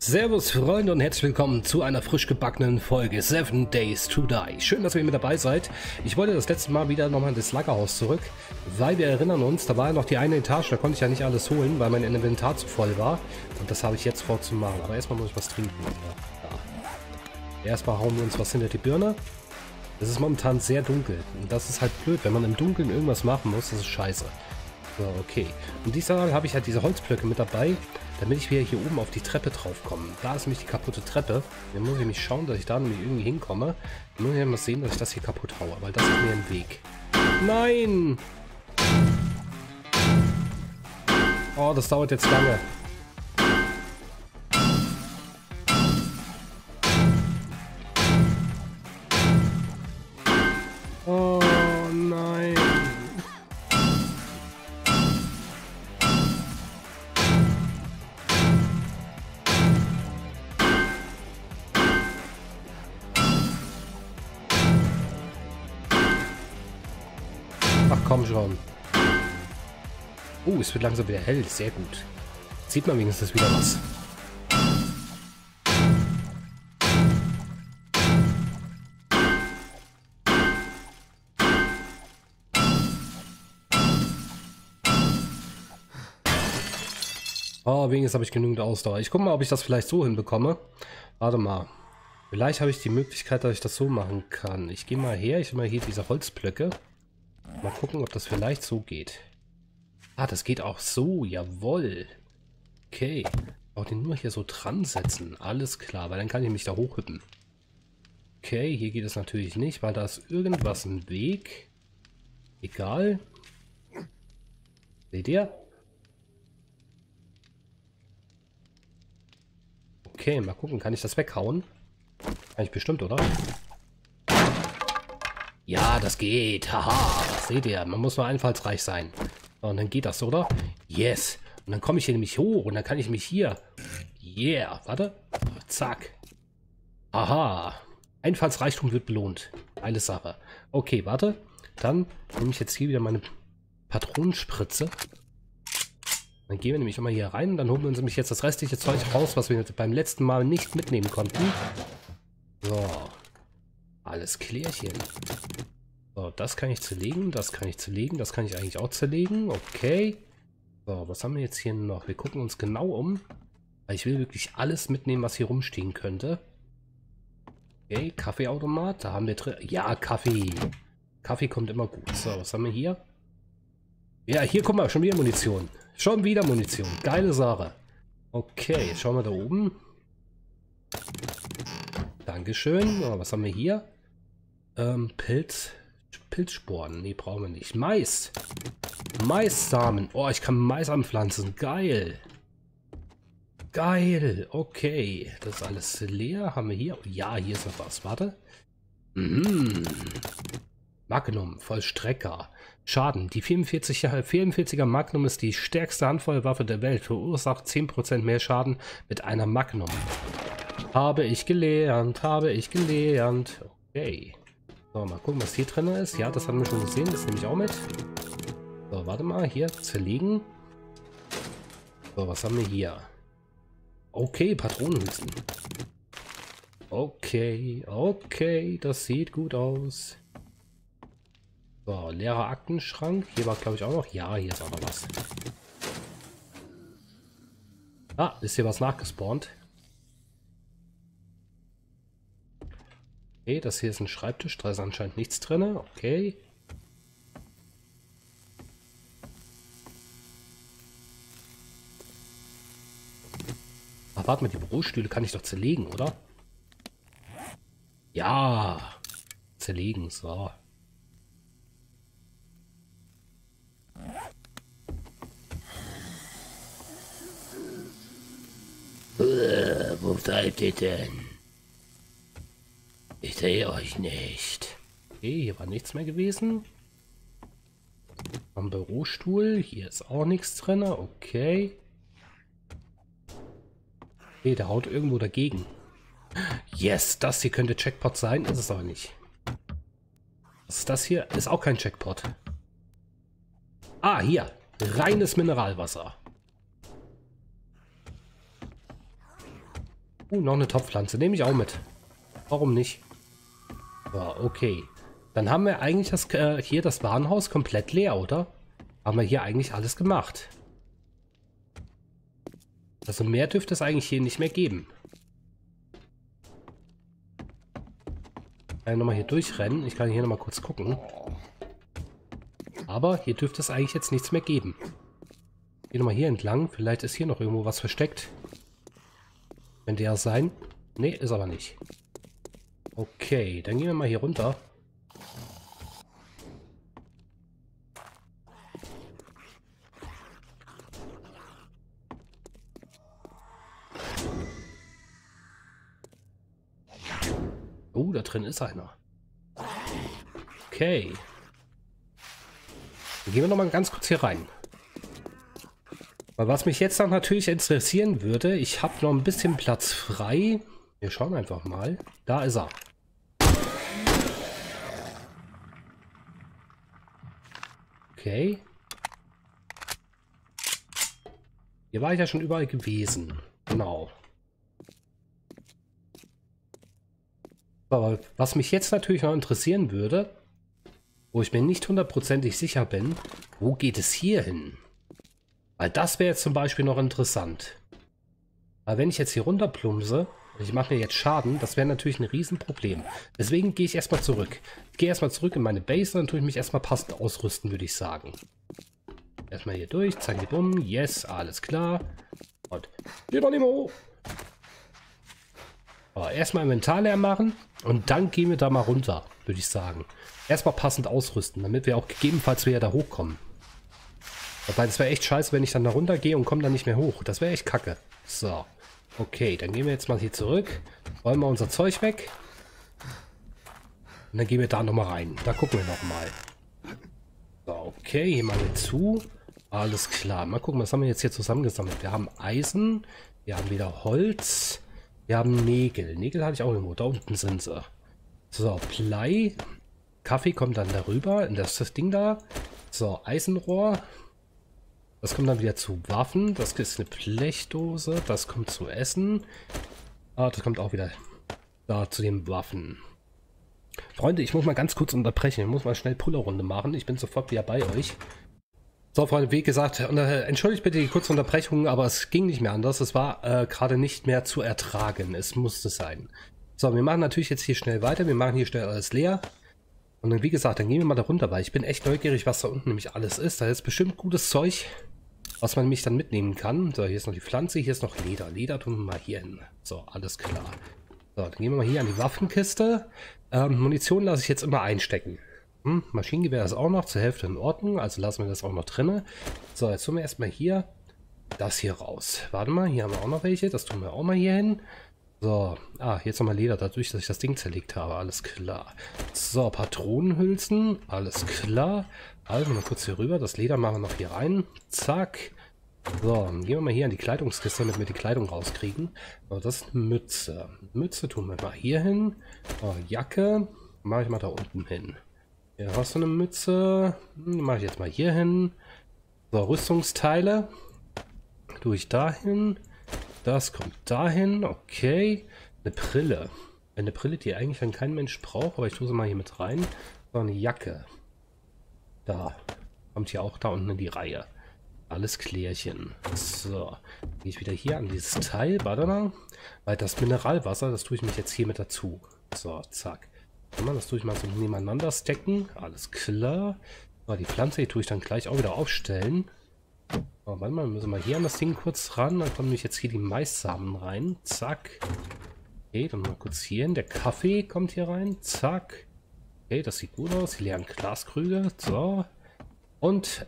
Servus Freunde und herzlich willkommen zu einer frisch gebackenen Folge 7 Days to Die. Schön, dass ihr mit dabei seid. Ich wollte das letzte Mal wieder nochmal in das Lagerhaus zurück, weil wir erinnern uns, da war ja noch die eine Etage, da konnte ich ja nicht alles holen, weil mein Inventar zu voll war. Und das habe ich jetzt vorzumachen. Aber erstmal muss ich was trinken. Ja. Erstmal hauen wir uns was hinter die Birne. Es ist momentan sehr dunkel. Und das ist halt blöd, wenn man im Dunkeln irgendwas machen muss, das ist scheiße. So, okay. Und diesmal habe ich halt diese Holzblöcke mit dabei, damit ich wieder hier oben auf die Treppe drauf komme. Da ist nämlich die kaputte Treppe. Dann muss ich nämlich schauen, dass ich da nämlich irgendwie hinkomme. Dann muss ich ja mal sehen, dass ich das hier kaputt haue, weil das ist mir im Weg. Nein! Oh, das dauert jetzt lange. Oh nein. Ach komm schon. Es wird langsam wieder hell. Sehr gut. Sieht man wenigstens wieder was. Oh, wenigstens habe ich genügend Ausdauer. Ich gucke mal, ob ich das vielleicht so hinbekomme. Warte mal. Vielleicht habe ich die Möglichkeit, dass ich das so machen kann. Ich gehe mal her. Ich will mal hier diese Holzblöcke. Mal gucken, ob das vielleicht so geht. Ah, das geht auch so. Jawohl. Okay. Auch den nur hier so dran setzen. Alles klar, weil dann kann ich mich da hochhüppen. Okay, hier geht es natürlich nicht, weil da ist irgendwas im Weg. Egal. Seht ihr? Okay, mal gucken. Kann ich das weghauen? Kann ich bestimmt, oder? Ja, das geht. Haha. Seht ihr, man muss nur einfallsreich sein. Und dann geht das, oder? Yes. Und dann komme ich hier nämlich hoch und dann kann ich mich hier... Yeah. Warte. Zack. Aha. Einfallsreichtum wird belohnt. Geile Sache. Okay, warte. Dann nehme ich jetzt hier wieder meine Patronenspritze. Dann gehen wir nämlich immer hier rein und dann holen wir uns nämlich jetzt das restliche Zeug raus, was wir beim letzten Mal nicht mitnehmen konnten. So. Alles klärchen. So, das kann ich zerlegen, das kann ich zerlegen, das kann ich eigentlich auch zerlegen. Okay. So, was haben wir jetzt hier noch? Wir gucken uns genau um. Weil ich will wirklich alles mitnehmen, was hier rumstehen könnte. Okay, Kaffeeautomat, da haben wir drin... Ja, Kaffee. Kaffee kommt immer gut. So, was haben wir hier? Ja, hier, guck mal, schon wieder Munition. Schon wieder Munition. Geile Sache. Okay, jetzt schauen wir da oben. Dankeschön. So, was haben wir hier? Pilzsporen. Nee, brauchen wir nicht. Mais. Maissamen. Oh, ich kann Mais anpflanzen. Geil. Geil. Okay. Das ist alles leer. Haben wir hier? Ja, hier ist noch was. Warte. Magnum. Vollstrecker. Schaden. Die 44er Magnum ist die stärkste Handfeuerwaffe der Welt. Verursacht 10% mehr Schaden mit einer Magnum. Habe ich gelernt. Habe ich gelernt. Okay. So, mal gucken, was hier drin ist. Ja, das haben wir schon gesehen. Das nehme ich auch mit. So, warte mal. Hier, zerlegen. So, was haben wir hier? Okay, Patronenhülsen. Okay, okay. Das sieht gut aus. So, leerer Aktenschrank. Hier war, glaube ich, auch noch. Ja, hier ist auch noch was. Ah, ist hier was nachgespawnt. Okay, das hier ist ein Schreibtisch. Da ist anscheinend nichts drin. Okay. Ach, warte mal, die Bürostühle kann ich doch zerlegen, oder? Ja. Zerlegen, so. Wo seid ihr denn? Ich sehe euch nicht. Okay, hier war nichts mehr gewesen. Am Bürostuhl. Hier ist auch nichts drin. Okay. Okay, der haut irgendwo dagegen. Yes, das hier könnte Jackpot sein. Ist es aber nicht. Was ist das hier? Ist auch kein Jackpot. Ah, hier. Reines Mineralwasser. Noch eine Topfpflanze. Nehme ich auch mit. Warum nicht? So, okay. Dann haben wir eigentlich hier das Warenhaus komplett leer, oder? Haben wir hier eigentlich alles gemacht. Also mehr dürfte es eigentlich hier nicht mehr geben. Ich kann nochmal hier durchrennen. Ich kann hier nochmal kurz gucken. Aber hier dürfte es eigentlich jetzt nichts mehr geben. Geh nochmal hier entlang. Vielleicht ist hier noch irgendwo was versteckt. Könnte ja sein. Nee, ist aber nicht. Okay, dann gehen wir mal hier runter. Oh, da drin ist einer. Okay. Dann gehen wir noch mal ganz kurz hier rein. Weil was mich jetzt noch natürlich interessieren würde, ich habe noch ein bisschen Platz frei. Wir schauen einfach mal. Da ist er. Okay. Hier war ich ja schon überall gewesen. Genau. Aber was mich jetzt natürlich noch interessieren würde, wo ich mir nicht hundertprozentig sicher bin, wo geht es hier hin? Weil das wäre jetzt zum Beispiel noch interessant. Weil wenn ich jetzt hier runter plumpse, ich mache mir jetzt Schaden, das wäre natürlich ein Riesenproblem. Deswegen gehe ich erstmal zurück. Ich gehe erstmal zurück in meine Base und dann tue ich mich erstmal passend ausrüsten, würde ich sagen. Erstmal hier durch, zack, bumm, yes, alles klar. Und geht doch nicht mehr hoch. Aber erstmal Inventar leer machen und dann gehen wir da mal runter, würde ich sagen. Erstmal passend ausrüsten, damit wir auch gegebenenfalls wieder da hochkommen. Weil es wäre echt scheiße, wenn ich dann da runter gehe und komme dann nicht mehr hoch. Das wäre echt kacke. So. Okay, dann gehen wir jetzt mal hier zurück. Räumen wir unser Zeug weg. Und dann gehen wir da nochmal rein. Da gucken wir nochmal. So, okay, hier machen wir zu. Alles klar. Mal gucken, was haben wir jetzt hier zusammengesammelt. Wir haben Eisen. Wir haben wieder Holz. Wir haben Nägel. Nägel habe ich auch irgendwo. Da unten sind sie. So, Blei. Kaffee kommt dann darüber. In das Ding da. So, Eisenrohr. Das kommt dann wieder zu Waffen. Das ist eine Blechdose. Das kommt zu Essen. Ah, das kommt auch wieder da zu den Waffen. Freunde, ich muss mal ganz kurz unterbrechen. Ich muss mal schnell Pullerrunde machen. Ich bin sofort wieder bei euch. So, Freunde, wie gesagt, entschuldigt bitte die kurze Unterbrechung, aber es ging nicht mehr anders. Es war gerade nicht mehr zu ertragen. Es musste sein. So, wir machen natürlich jetzt hier schnell weiter. Wir machen hier schnell alles leer. Und dann, wie gesagt, dann gehen wir mal da runter, weil ich bin echt neugierig, was da unten nämlich alles ist. Da ist bestimmt gutes Zeug, was man nämlich dann mitnehmen kann. So, hier ist noch die Pflanze, hier ist noch Leder. Leder tun wir mal hier hin. So, alles klar. So, dann gehen wir mal hier an die Waffenkiste. Munition lasse ich jetzt immer einstecken. Maschinengewehr ist auch noch zur Hälfte in Ordnung, also lassen wir das auch noch drin. So, jetzt tun wir erstmal hier das hier raus. Warte mal, hier haben wir auch noch welche. Das tun wir auch mal hier hin. So, jetzt nochmal Leder, dadurch, dass ich das Ding zerlegt habe. Alles klar. So, Patronenhülsen. Alles klar. Also mal kurz hier rüber. Das Leder machen wir noch hier rein. Zack. So, dann gehen wir mal hier an die Kleidungskiste, damit wir die Kleidung rauskriegen. So, das ist eine Mütze. Mütze tun wir mal hier hin. So, Jacke mache ich mal da unten hin. Hier hast du eine Mütze. Mache ich jetzt mal hier hin. So, Rüstungsteile. Tue ich dahin. Das kommt dahin. Okay. Eine Brille. Eine Brille, die eigentlich dann kein Mensch braucht, aber ich tue sie mal hier mit rein. So, eine Jacke. Da. Kommt hier auch da unten in die Reihe. Alles klärchen. So. Gehe ich wieder hier an dieses Teil. Warte mal. Weil das Mineralwasser, das tue ich mich jetzt hier mit dazu. So, zack. Das tue ich mal so nebeneinander stacken. Alles klar. So, die Pflanze hier tue ich dann gleich auch wieder aufstellen. So, warte mal, müssen wir hier an das Ding kurz ran. Dann kommen nämlich jetzt hier die Maissamen rein. Zack. Okay, dann mal kurz hier hin. Der Kaffee kommt hier rein. Zack. Okay, das sieht gut aus. Die leeren Glaskrüge. So. Und,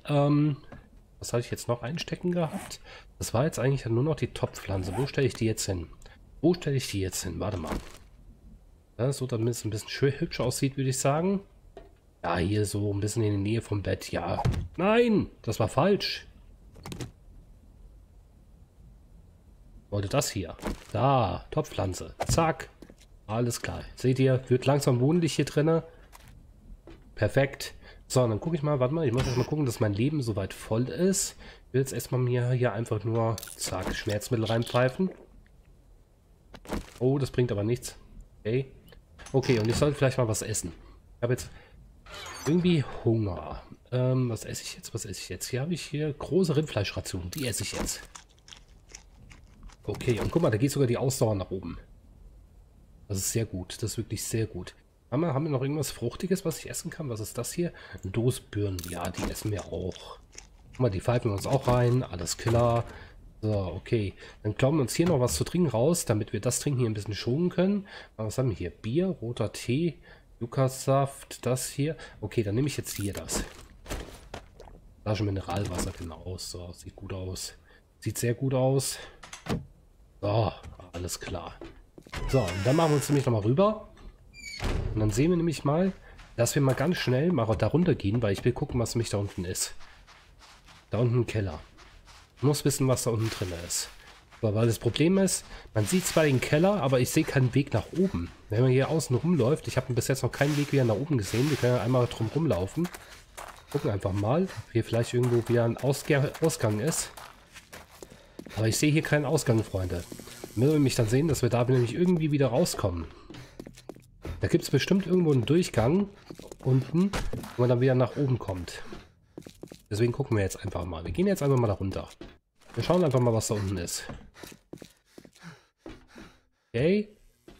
was hatte ich jetzt noch einstecken gehabt? Das war jetzt eigentlich nur noch die Topfpflanze. Wo stelle ich die jetzt hin? Wo stelle ich die jetzt hin? Warte mal. Ja, so damit es ein bisschen schön hübsch aussieht, würde ich sagen. Ja, hier so ein bisschen in der Nähe vom Bett. Ja. Nein, das war falsch. Wollte das hier. Da, Topfpflanze. Zack. Alles klar. Seht ihr, wird langsam wohnlich hier drinne. Perfekt. So, dann gucke ich mal, warte mal, ich muss erst mal gucken, dass mein Leben soweit voll ist. Ich will jetzt erstmal mir hier einfach nur, zack, Schmerzmittel reinpfeifen. Oh, das bringt aber nichts. Okay. Okay, und ich sollte vielleicht mal was essen. Ich habe jetzt irgendwie Hunger. Was esse ich jetzt? Was esse ich jetzt? Hier habe ich hier große Rindfleischrationen. Die esse ich jetzt. Okay, und guck mal, da geht sogar die Ausdauer nach oben. Das ist sehr gut. Das ist wirklich sehr gut. Haben wir noch irgendwas Fruchtiges, was ich essen kann? Was ist das hier? Dosenbirnen. Ja, die essen wir auch. Guck mal, die pfeifen wir uns auch rein. Alles klar. So, okay. Dann klauen wir uns hier noch was zu trinken raus, damit wir das Trinken hier ein bisschen schonen können. Was haben wir hier? Bier, roter Tee, Yucca-Saft, das hier. Okay, dann nehme ich jetzt hier das. Flasche Mineralwasser, genau. So, sieht gut aus. Sieht sehr gut aus. So, alles klar. So, und dann machen wir uns nämlich nochmal rüber. Und dann sehen wir nämlich mal, dass wir mal ganz schnell mal da runter gehen, weil ich will gucken, was nämlich da unten ist. Da unten im Keller. Ich muss wissen, was da unten drin ist. So, weil das Problem ist, man sieht zwar den Keller, aber ich sehe keinen Weg nach oben. Wenn man hier außen rumläuft, ich habe bis jetzt noch keinen Weg wieder nach oben gesehen. Wir können ja einmal drum rumlaufen. Gucken einfach mal, ob hier vielleicht irgendwo wieder ein Ausgang ist. Aber ich sehe hier keinen Ausgang, Freunde. Müssen wir mich dann sehen, dass wir da nämlich irgendwie wieder rauskommen. Da gibt es bestimmt irgendwo einen Durchgang unten, wo man dann wieder nach oben kommt. Deswegen gucken wir jetzt einfach mal. Wir gehen jetzt einfach mal da runter. Wir schauen einfach mal, was da unten ist. Okay.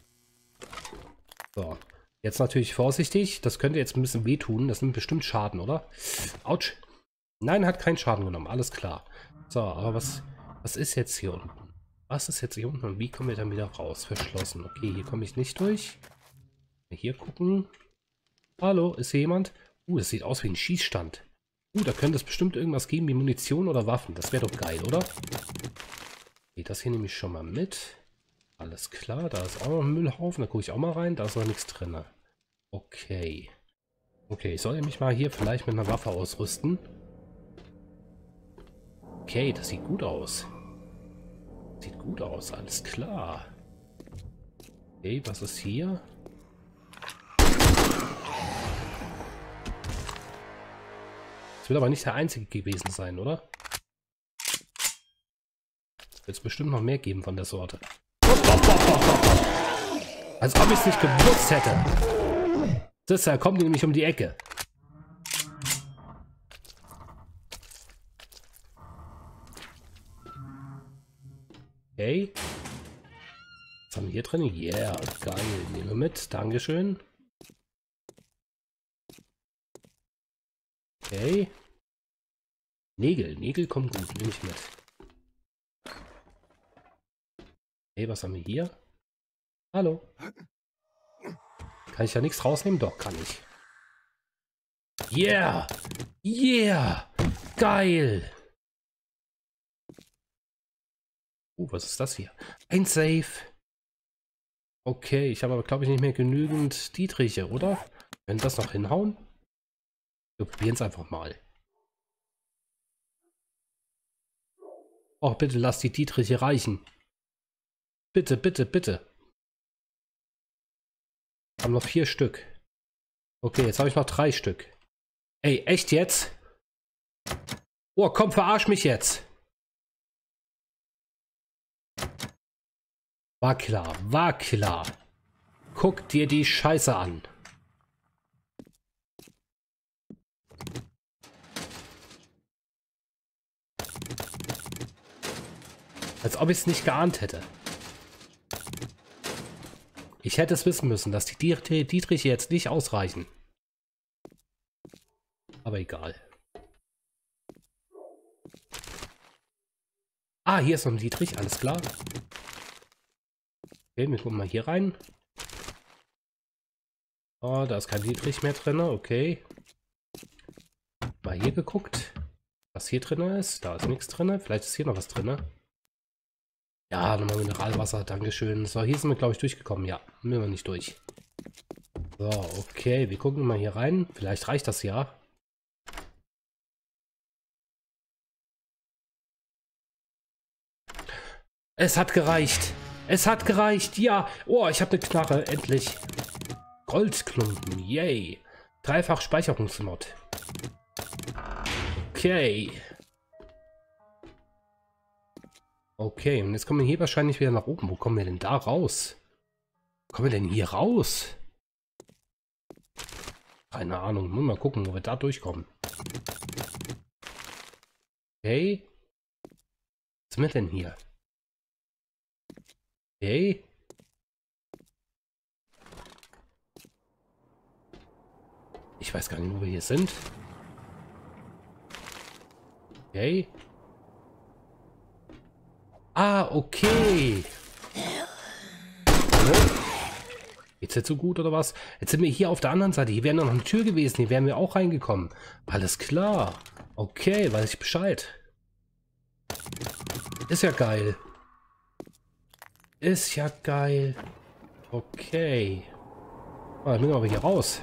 So. Jetzt natürlich vorsichtig. Das könnte jetzt ein bisschen wehtun. Das nimmt bestimmt Schaden, oder? Autsch. Nein, hat keinen Schaden genommen. Alles klar. So, aber was ist jetzt hier unten? Was ist jetzt hier unten und wie kommen wir dann wieder raus? Verschlossen. Okay, hier komme ich nicht durch. Hier gucken. Hallo, ist hier jemand? Das sieht aus wie ein Schießstand. Da könnte es bestimmt irgendwas geben wie Munition oder Waffen. Das wäre doch geil, oder? Okay, das hier nehme ich schon mal mit. Alles klar, da ist auch noch ein Müllhaufen. Da gucke ich auch mal rein. Da ist noch nichts drin. Okay. Okay, ich soll mich mal hier vielleicht mit einer Waffe ausrüsten. Okay, das sieht gut aus. Sieht gut aus, alles klar. Okay, was ist hier? Das wird aber nicht der einzige gewesen sein, oder? Wird es bestimmt noch mehr geben von der Sorte. Als ob ich es nicht gewusst hätte. Da kommt die nämlich um die Ecke. Okay. Was haben wir hier drin? Yeah, geil. Nehmen wir mit. Dankeschön. Okay. Nägel kommt gut. Nehme ich mit. Okay, was haben wir hier? Hallo. Kann ich ja nichts rausnehmen? Doch, kann ich. Yeah. Yeah. Geil. Was ist das hier? Ein Safe. Okay, ich habe aber, glaube ich, nicht mehr genügend Dietriche, oder? Können das noch hinhauen? Wir probieren es einfach mal. Oh, bitte lass die Dietriche reichen. Bitte, bitte, bitte. Haben noch 4 Stück. Okay, jetzt habe ich noch 3 Stück. Ey, echt jetzt? Oh, komm, verarsch mich jetzt. War klar, war klar. Guck dir die Scheiße an. Als ob ich es nicht geahnt hätte. Ich hätte es wissen müssen, dass die Dietriche jetzt nicht ausreichen. Aber egal. Ah, hier ist noch ein Dietrich, alles klar. Okay, wir gucken mal hier rein. Oh, da ist kein Dietrich mehr drin, okay. Mal hier geguckt, was hier drin ist. Da ist nichts drin. Vielleicht ist hier noch was drin. Ja, nochmal Mineralwasser, dankeschön. So, hier sind wir, glaube ich, durchgekommen. Ja, sind wir nicht durch. So, okay, wir gucken mal hier rein. Vielleicht reicht das ja. Es hat gereicht. Es hat gereicht, ja. Oh, ich habe eine Knarre, endlich. Goldklumpen, yay. Dreifach Speicherungsmod. Okay. Okay, und jetzt kommen wir hier wahrscheinlich wieder nach oben. Wo kommen wir denn da raus? Kommen wir denn hier raus? Keine Ahnung. Mal gucken, wo wir da durchkommen. Okay. Was sind wir denn hier? Okay. Ich weiß gar nicht, wo wir hier sind. Okay. Ah, okay. Geht's jetzt so gut oder was? Jetzt sind wir hier auf der anderen Seite. Hier wäre noch eine Tür gewesen. Hier wären wir auch reingekommen. Alles klar. Okay, weiß ich Bescheid. Ist ja geil. Ist ja geil. Okay. Ah, dann müssen wir aber hier raus.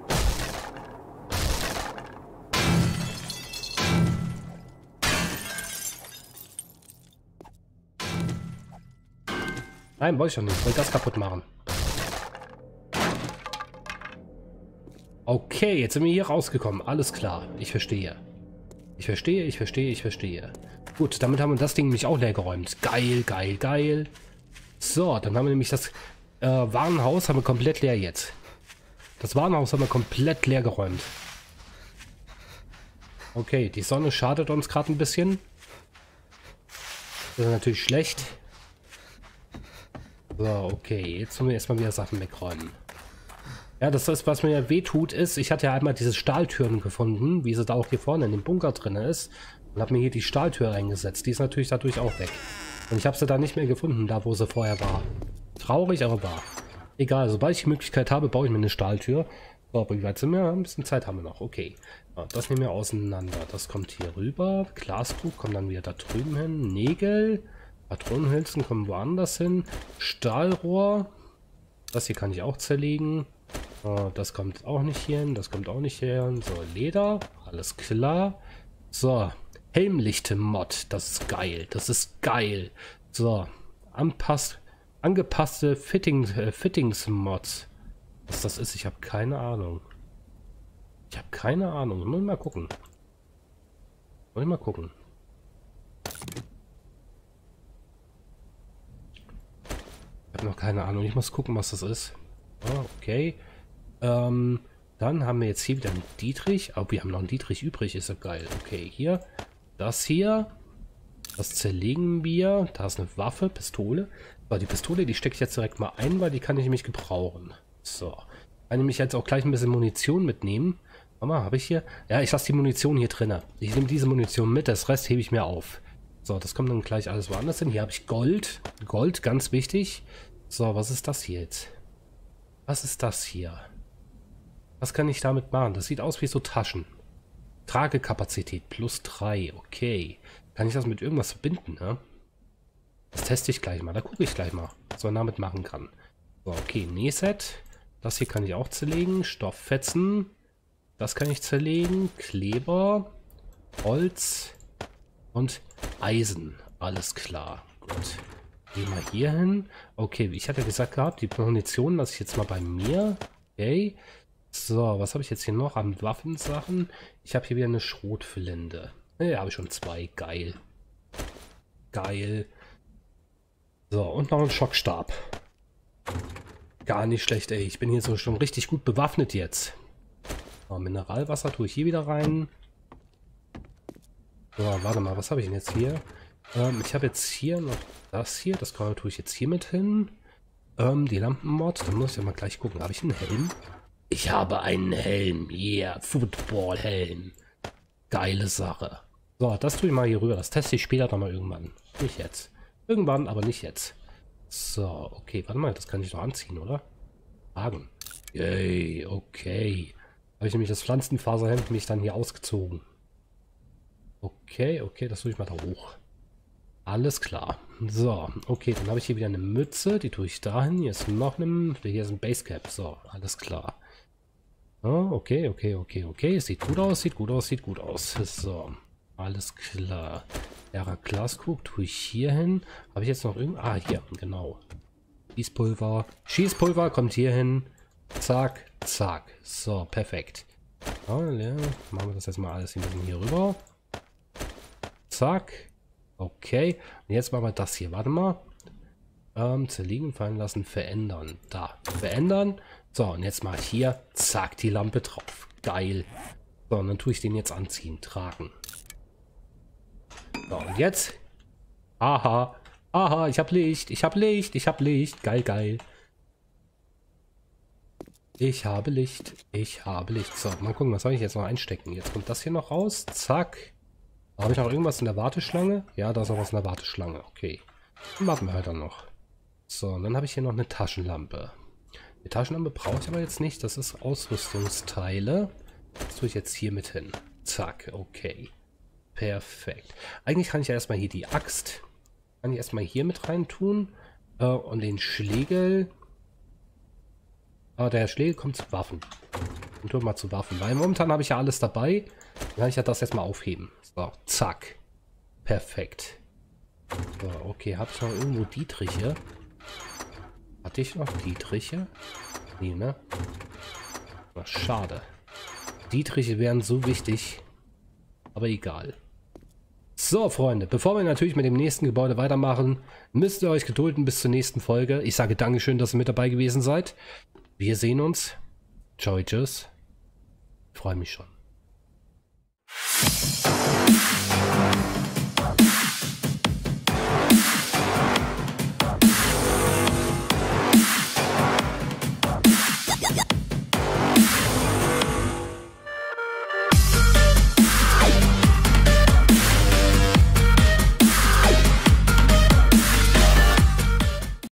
Nein, wollte ich doch nicht. Ich wollte das kaputt machen. Okay, jetzt sind wir hier rausgekommen. Alles klar. Ich verstehe. Ich verstehe, ich verstehe, ich verstehe. Gut, damit haben wir das Ding nämlich auch leer geräumt. Geil, geil, geil. So, dann haben wir nämlich das Warenhaus haben wir komplett leer jetzt. Das Warenhaus haben wir komplett leer geräumt. Okay, die Sonne schadet uns gerade ein bisschen. Das ist natürlich schlecht. So, okay, jetzt müssen wir erstmal wieder Sachen wegräumen. Ja, das ist, was mir ja wehtut, ist, ich hatte ja einmal diese Stahltüren gefunden, wie sie da auch hier vorne in dem Bunker drin ist. Und habe mir hier die Stahltür reingesetzt. Die ist natürlich dadurch auch weg. Und ich habe sie da nicht mehr gefunden, da wo sie vorher war. Traurig, aber wahr. Egal, sobald ich die Möglichkeit habe, baue ich mir eine Stahltür. So, aber wie weit sind wir? Ein bisschen Zeit haben wir noch. Okay. Ja, das nehmen wir auseinander. Das kommt hier rüber. Glaskrug kommt dann wieder da drüben hin. Nägel. Patronenhülsen kommen woanders hin. Stahlrohr. Das hier kann ich auch zerlegen. Das kommt auch nicht hier hin. Das kommt auch nicht hier hin. So, Leder. Alles klar. So. Helmlichte-Mod. Das ist geil. Das ist geil. So. Angepasste Fittings-Mods. Was das ist, ich habe keine Ahnung. Ich habe keine Ahnung. Muss ich mal gucken. Muss ich mal gucken. Ich habe noch keine Ahnung. Ich muss gucken, was das ist. Oh, okay. Dann haben wir jetzt hier wieder einen Dietrich. Aber wir haben noch einen Dietrich übrig. Ist ja geil. Okay, hier. Das hier. Das zerlegen wir. Da ist eine Waffe, Pistole. So, die Pistole, die stecke ich jetzt direkt mal ein, weil die kann ich nämlich gebrauchen. So. Kann ich nämlich jetzt auch gleich ein bisschen Munition mitnehmen. Mama, habe ich hier? Ja, ich lasse die Munition hier drin. Ich nehme diese Munition mit, das Rest hebe ich mir auf. So, das kommt dann gleich alles woanders hin. Hier habe ich Gold. Gold, ganz wichtig. So, was ist das hier jetzt? Was ist das hier? Was kann ich damit machen? Das sieht aus wie so Taschen. Tragekapazität +3. Okay. Kann ich das mit irgendwas verbinden, ne? Das teste ich gleich mal. Da gucke ich gleich mal, was man damit machen kann. So, okay. Nähset. Das hier kann ich auch zerlegen. Stofffetzen. Das kann ich zerlegen. Kleber. Holz. Und Eisen. Alles klar. Gut. Gehen wir hier hin. Okay, ich hatte gesagt gehabt, die Munition lasse ich jetzt mal bei mir. Okay. So, was habe ich jetzt hier noch an Waffensachen? Ich habe hier wieder eine Schrotflinte. Ja, habe ich schon 2. Geil. Geil. So, und noch ein Schockstab. Gar nicht schlecht, ey. Ich bin hier so schon richtig gut bewaffnet jetzt. So, Mineralwasser tue ich hier wieder rein. So, warte mal, was habe ich denn jetzt hier? Ich habe jetzt hier noch das hier. Das tue ich jetzt hier mit hin. Die Lampenmod. Da muss ich ja mal gleich gucken. Habe ich einen Helm? Ich habe einen Helm. Yeah, Football-Helm. Geile Sache. So, das tue ich mal hier rüber. Das teste ich später dann mal irgendwann. Nicht jetzt. Irgendwann, aber nicht jetzt. So, okay. Warte mal, das kann ich doch anziehen, oder? Tragen. Yay, okay. Habe ich nämlich das Pflanzenfaserhemd mich dann hier ausgezogen. Okay, okay, das tue ich mal da hoch. Alles klar. So, okay, dann habe ich hier wieder eine Mütze. Die tue ich dahin. Hier ist noch eine... Hier ist ein Basecap. So, alles klar. Oh, okay, okay, okay, okay. Sieht gut aus, sieht gut aus, sieht gut aus. So, alles klar. Ja, Glaskrug tue ich hier hin. Habe ich jetzt noch irgend... Ah, hier, genau. Schießpulver. Schießpulver kommt hier hin. Zack, zack. So, perfekt. Ja, ja, machen wir das jetzt mal alles ein bisschen hier rüber. Zack. Okay. Und jetzt machen wir das hier. Warte mal. Zerlegen, fallen lassen, verändern. Da, verändern. So, und jetzt mal hier, zack, die Lampe drauf. Geil. So, und dann tue ich den jetzt anziehen, tragen. So, und jetzt. Aha, aha, ich habe Licht, ich habe Licht, ich habe Licht. Geil, geil. Ich habe Licht, ich habe Licht. So, mal gucken, was soll ich jetzt noch einstecken? Jetzt kommt das hier noch raus. Zack. Habe ich noch irgendwas in der Warteschlange? Ja, da ist noch was in der Warteschlange. Okay. Dann warten wir halt dann noch. So, und dann habe ich hier noch eine Taschenlampe. Die Taschenlampe brauche ich aber jetzt nicht. Das ist Ausrüstungsteile. Das tue ich jetzt hier mit hin. Zack, okay. Perfekt. Eigentlich kann ich ja erstmal hier die Axt. Kann ich erstmal hier mit rein tun. Und den Schlegel. Aber der Schlegel kommt zu Waffen. Und tue mal zu Waffen. Weil momentan habe ich ja alles dabei. Dann kann ich ja das erstmal aufheben. So, zack. Perfekt. So, okay, habe ich noch irgendwo Dietriche? Hatte ich noch Dietriche? Nee, ne? Ach, schade. Dietriche wären so wichtig. Aber egal. So, Freunde, bevor wir natürlich mit dem nächsten Gebäude weitermachen, müsst ihr euch gedulden bis zur nächsten Folge. Ich sage Dankeschön, dass ihr mit dabei gewesen seid. Wir sehen uns. Ciao, tschüss. Ich freue mich schon.